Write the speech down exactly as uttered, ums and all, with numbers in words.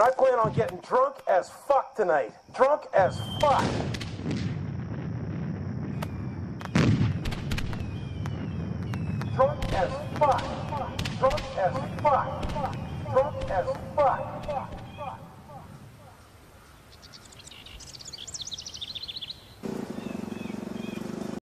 And I plan on getting drunk as fuck tonight. Drunk as fuck. Drunk as fuck. Drunk as fuck. Drunk as fuck.